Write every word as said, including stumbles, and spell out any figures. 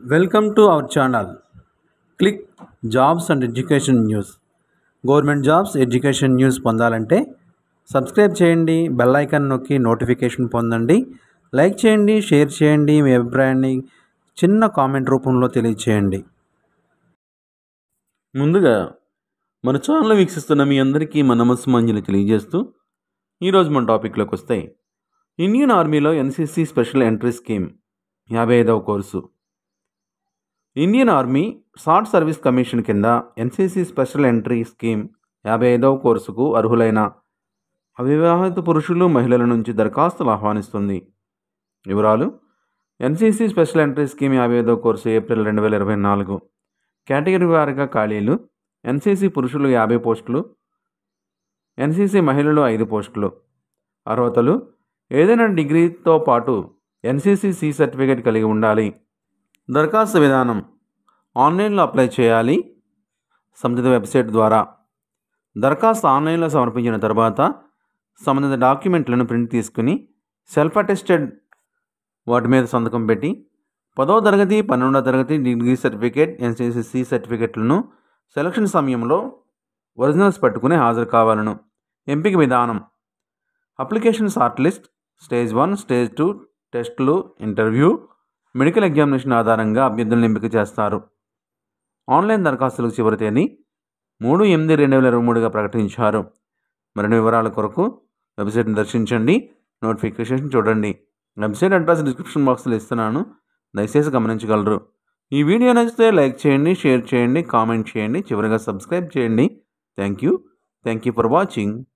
Welcome to our channel. Click Jobs and Education News. Government jobs education news పొందాలంటే subscribe చేయండి, bell icon నొక్కి notification పొందండి. Like చేయండి, share చేయండి, మీ అభిప్రాయాన్ని చిన్న కామెంట్ రూపంలో తెలియచేయండి. ముందుగా మన ఛానల్ వీక్షిస్తున్న మీ అందరికీ మన నమస్సుమాంజలి తెలియజేస్తూ ఈరోజు మన టాపిక్లోకి వస్తే ఇండియన్ ఆర్మీలో ఎన్సీసీ స్పెషల్ ఎంట్రీ స్కీమ్ యాభై ఐదవ course. Indian army short service commission కింద ఎన్సీసీ స్పెషల్ ఎంట్రీ స్కీమ్ యాభై ఐదవ కోర్సుకు అర్హులైన అవివాహిత పురుషులు, మహిళల నుంచి దరఖాస్తులు ఆహ్వానిస్తుంది. వివరాలు: ఎన్సీసీ స్పెషల్ ఎంట్రీ స్కీమ్ యాభై ఐదవ కోర్సు ఏప్రిల్ రెండు వేల ఇరవై నాలుగు. కేటగిరీ వారీగా ఖాళీలు: ఎన్సీసీ పురుషులు యాభై పోస్టులు, ఎన్సీసీ మహిళలు ఐదు పోస్టులు. అర్హతలు: ఏదైనా డిగ్రీతో పాటు ఎన్సీసీ సి సర్టిఫికేట్ కలిగి ఉండాలి. దరఖాస్తు విధానం: ఆన్లైన్లో అప్లై చేయాలి. సంబంధిత వెబ్సైట్ ద్వారా దరఖాస్తు ఆన్లైన్లో సమర్పించిన తర్వాత సంబంధిత డాక్యుమెంట్లను ప్రింట్ తీసుకుని సెల్ఫ్ అటెస్టెడ్ వాటి మీద సంతకం పెట్టి పదవ తరగతి, పన్నెండవ తరగతి డిగ్రీ సర్టిఫికేట్, ఎన్సీసీ సి సర్టిఫికేట్లను సెలక్షన్ సమయంలో ఒరిజినల్స్ పట్టుకుని హాజరు కావాలను. ఎంపిక విధానం: application short list, stage one, stage two టెస్టులు, ఇంటర్వ్యూ, మెడికల్ ఎగ్జామినేషన్ ఆధారంగా అభ్యర్థులను ఎంపిక చేస్తారు. ఆన్లైన్ దరఖాస్తులకు చివరి తేదీ మూడు ఎనిమిది రెండు వేల ఇరవై మూడుగా ప్రకటించారు. మరిన్ని వివరాల కొరకు వెబ్సైట్ని దర్శించండి, నోటిఫికేషన్ చూడండి. వెబ్సైట్ అడ్రస్ డిస్క్రిప్షన్ బాక్స్లో ఇస్తున్నాను, దయచేసి గమనించగలరు. ఈ వీడియో నచ్చితే లైక్ చేయండి, షేర్ చేయండి, కామెంట్ చేయండి, చివరిగా సబ్స్క్రైబ్ చేయండి. Thank you thank you for watching.